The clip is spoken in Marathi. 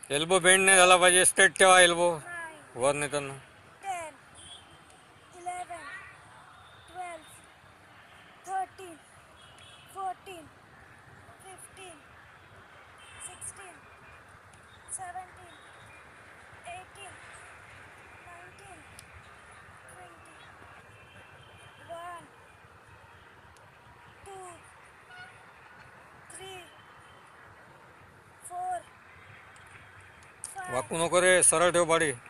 एल्बो बेंड नाही झाला पाहिजे, स्ट्रेट ठेवा एल्बो 9, वर नेताना. 10, 11, 12, 13, 14, 15, 16, 17, 18, 19, 20, 1, 2, 3, 4, 5, वाकू नको रे, सरळ ठेव बाडी.